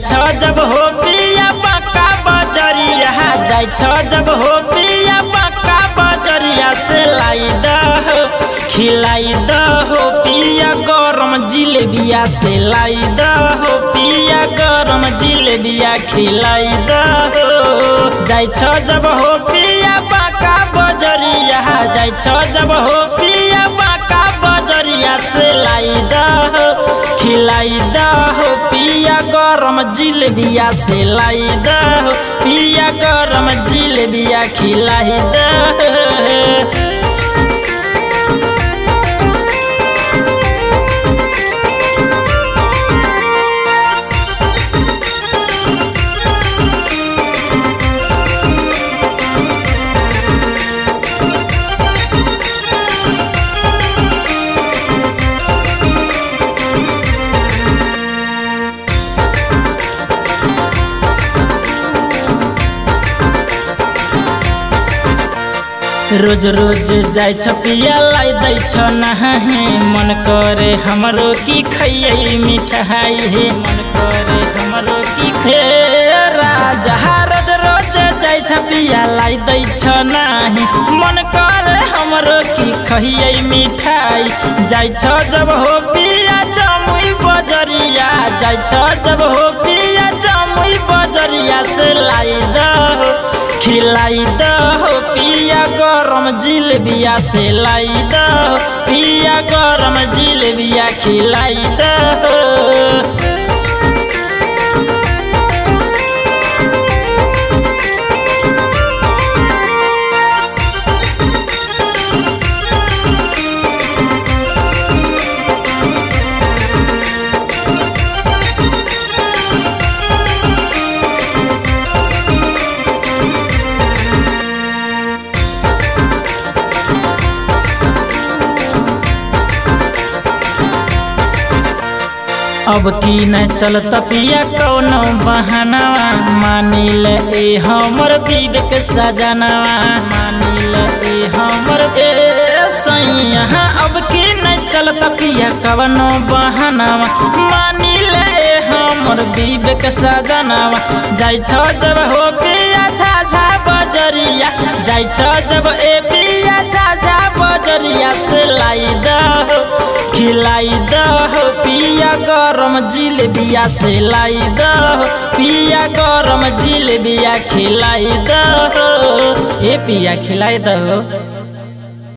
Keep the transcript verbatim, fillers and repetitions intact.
छ जब हो पिया पक्का बजरिया जाय छ जब हो पिया पक्का बजरिया से लाई दहो खिलाई दहो पिया गरम जिलेबिया से लाई दहो पिया गरम जिलेबिया खिलाई दहो जाय छ जब हो पिया पक्का बजरिया जाय छ जब हो पिया पक्का बजरिया से लाई दहो खिलाई दहो पिया गरम जिलेबिया से लाई दहो पिया गरम जिलेबिया खिलाई दहो। रोज रोज जाय छ पिया लाई दै छ नहाहे मन करे हमरो की खइयै मिठाई हे मन करे हमरो की खे राजा रोज रोज जाय छ पिया लाई दै छ नाही मन करे हमरो की खइयै मिठाई जाय छ जब हो पिया जमुई बजरिया जाय छ जब हो पिया जमुई बजरिया से लाई दहो खिलाई दहो पिया गरम जिलेबिया से लाई दहो पिया गरम जिलेबिया खिलाई दहो। अब की न चलत पिया कौनो बहानावा मानिल ए हमर विवेक सजनावा मानिल ए हमर ए सैया अब की न चलत पिया कौनो बहानावा मानिल ए हमर विवेक सजनावा जाय छ जब हो पिया झाझा बजरिया जाय छ जब ए पिया झाझा बजरिया से लाई दहो खिलाई दहो पिया गरम जिलेबिया से लाई दहो पिया गरम जिलेबिया खिलाई दहो ए पिया खिलाई दहो।